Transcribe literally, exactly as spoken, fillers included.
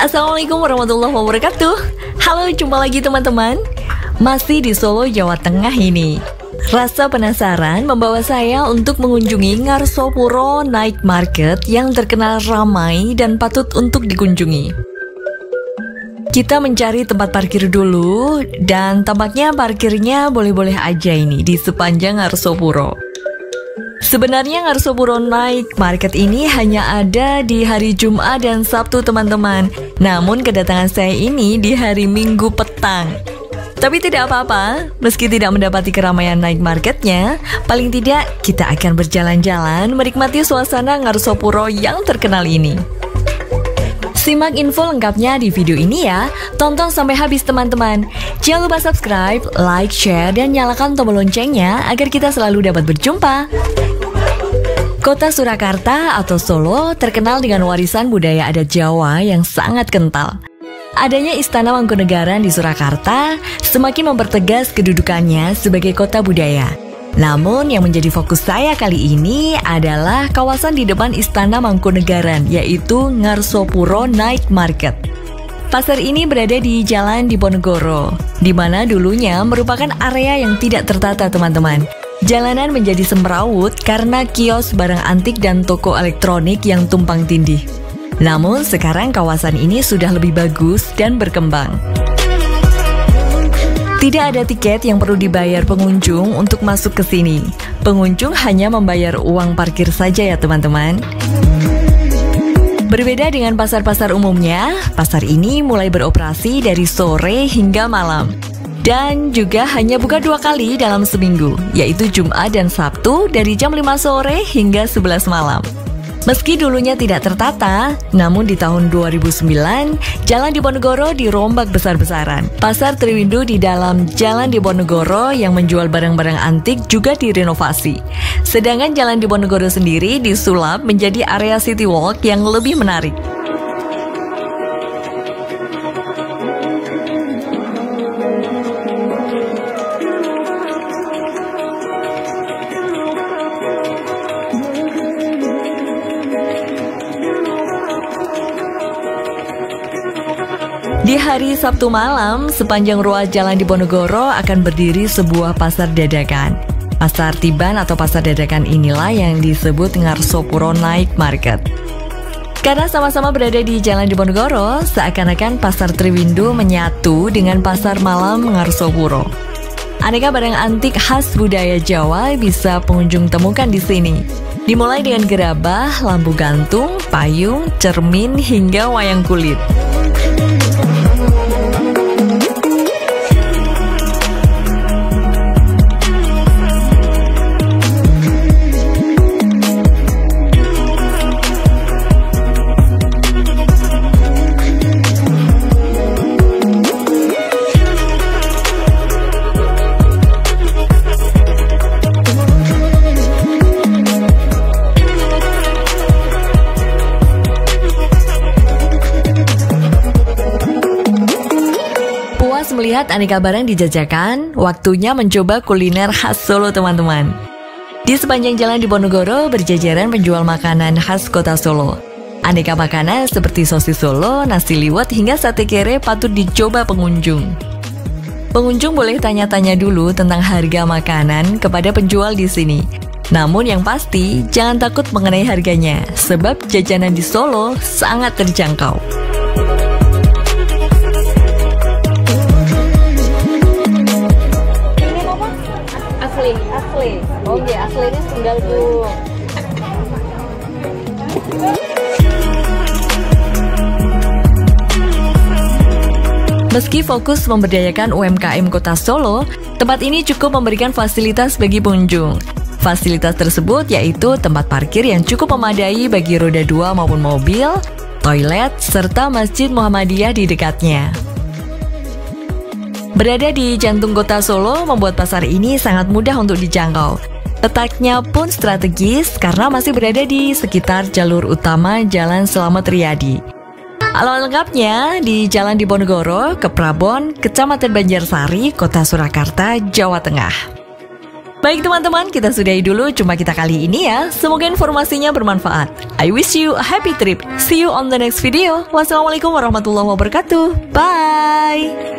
Assalamualaikum warahmatullahi wabarakatuh. Halo, jumpa lagi teman-teman. Masih di Solo, Jawa Tengah ini. Rasa penasaran membawa saya untuk mengunjungi Ngarsopuro Night Market yang terkenal ramai dan patut untuk dikunjungi. Kita mencari tempat parkir dulu, dan tampaknya parkirnya boleh-boleh aja ini di sepanjang Ngarsopuro. Sebenarnya Ngarsopuro Night Market ini hanya ada di hari Jumat dan Sabtu teman-teman. Namun kedatangan saya ini di hari Minggu petang. Tapi tidak apa-apa, meski tidak mendapati keramaian night marketnya, paling tidak kita akan berjalan-jalan menikmati suasana Ngarsopuro yang terkenal ini. Simak info lengkapnya di video ini ya. Tonton sampai habis teman-teman. Jangan lupa subscribe, like, share, dan nyalakan tombol loncengnya agar kita selalu dapat berjumpa. Kota Surakarta atau Solo terkenal dengan warisan budaya adat Jawa yang sangat kental. Adanya Istana Mangkunegaran di Surakarta semakin mempertegas kedudukannya sebagai kota budaya. Namun yang menjadi fokus saya kali ini adalah kawasan di depan Istana Mangkunegaran, yaitu Ngarsopuro Night Market. Pasar ini berada di Jalan Diponegoro, di mana dulunya merupakan area yang tidak tertata teman-teman. Jalanan menjadi semrawut karena kios barang antik dan toko elektronik yang tumpang tindih. Namun sekarang kawasan ini sudah lebih bagus dan berkembang. Tidak ada tiket yang perlu dibayar pengunjung untuk masuk ke sini. Pengunjung hanya membayar uang parkir saja ya teman-teman. Berbeda dengan pasar-pasar umumnya, pasar ini mulai beroperasi dari sore hingga malam. Dan juga hanya buka dua kali dalam seminggu, yaitu Jumat dan Sabtu dari jam lima sore hingga sebelas malam. Meski dulunya tidak tertata, namun di tahun dua ribu sembilan, Jalan Diponegoro dirombak besar-besaran. Pasar Triwindu di dalam Jalan Diponegoro yang menjual barang-barang antik juga direnovasi. Sedangkan Jalan Diponegoro sendiri disulap menjadi area city walk yang lebih menarik. Di hari Sabtu malam, sepanjang ruas Jalan Diponegoro akan berdiri sebuah pasar dadakan. Pasar Tiban atau pasar dadakan inilah yang disebut Ngarsopuro Night Market. Karena sama-sama berada di Jalan Diponegoro, seakan-akan pasar Triwindu menyatu dengan pasar malam Ngarsopuro. Aneka barang antik khas budaya Jawa bisa pengunjung temukan di sini. Dimulai dengan gerabah, lampu gantung, payung, cermin, hingga wayang kulit. Melihat aneka barang dijajakan, waktunya mencoba kuliner khas Solo teman-teman. Di sepanjang Jalan Diponegoro berjajaran penjual makanan khas kota Solo. Aneka makanan seperti sosis Solo, nasi liwet, hingga sate kere patut dicoba pengunjung. Pengunjung boleh tanya-tanya dulu tentang harga makanan kepada penjual di sini. Namun yang pasti, jangan takut mengenai harganya, sebab jajanan di Solo sangat terjangkau. Asli, oh iya, asli ini tinggal tuh. Meski fokus memberdayakan U M K M Kota Solo, tempat ini cukup memberikan fasilitas bagi pengunjung. Fasilitas tersebut yaitu tempat parkir yang cukup memadai bagi roda dua maupun mobil, toilet, serta Masjid Muhammadiyah di dekatnya. Berada di jantung kota Solo membuat pasar ini sangat mudah untuk dijangkau. Letaknya pun strategis karena masih berada di sekitar jalur utama Jalan Slamet Riyadi. Alamat lengkapnya di Jalan Diponegoro, Keprabon, Kecamatan Banjarsari, Kota Surakarta, Jawa Tengah. Baik teman-teman, kita sudahi dulu jumpa kita kali ini ya. Semoga informasinya bermanfaat. I wish you a happy trip. See you on the next video. Wassalamualaikum warahmatullahi wabarakatuh. Bye.